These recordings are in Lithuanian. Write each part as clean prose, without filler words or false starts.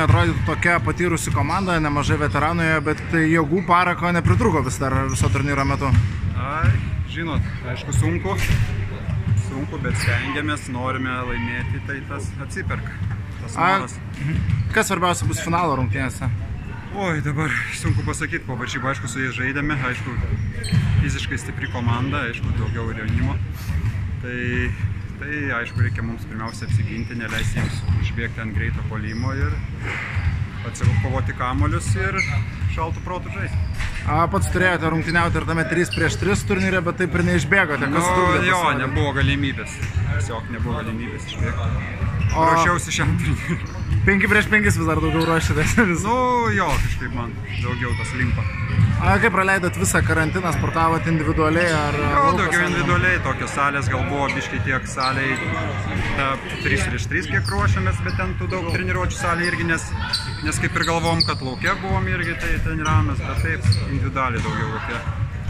Atrodytų tokia patyrusi komanda, nemažai veteranoje, bet tai jėgų parako nepritrūko vis dar viso turnyro metu. Žinot, aišku, sunku, bet stengiamės, norime laimėti, tai tas atsiperka. Tas noras. Kas svarbiausia bus finalo rungtynėse? Oi, dabar sunku pasakyti, po varžybų, aišku, su jais žaidėme, aišku, fiziškai stipri komanda, aišku, daugiau ir jaunimo. Tai aišku, reikia mums pirmiausia apsiginti, neleisti jiems užbėgti ant greito puolimo ir atsikovoti kamuolius ir šaltų protų žaisti. Pats turėjote rungtyniauti ir tame 3-3 turnyre, bet taip ir neišbėgote. Kas trukdė? Jo, nebuvo galimybės. Tiesiog nebuvo galimybės išbėgti. Ruošiausi šiam turnyru. 5-5 vis dar daugiau ruošitės? Jo, kažkaip man daugiau tas limpa. Kaip praleidot visą karantiną, sportavot individualiai ar... Jo, daugiau individualiai, tokios salės gal buvo biškai tiek saliai 3-3 kiek ruošiamės, bet ten tų daug treniruočių salė irgi, nes kaip ir galvom, kad lauke buvom irgi, tai treniravomės, bet taip individualiai daugiau lauke.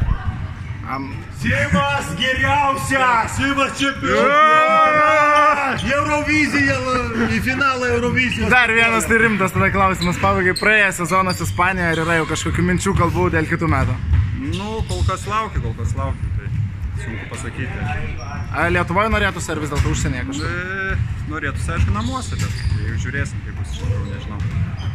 Seimas geriausias! Seimas čempionas! Eurovizija, į finalą Eurovizijos. Dar vienas tai rimtas tada klausimas pabaigai. Praėjęs sezonas Ispanijoje, ar yra jau kažkokių minčių kalbų dėl kitų metų? Kol kas laukiu, tai sunku pasakyti. Lietuvoje norėtųsi ar vis dėlto užsienyje kažkaip? Norėtųsi, aišku, namuose, bet jau žiūrėsim, kaip bus iš tikrųjų, nežinau.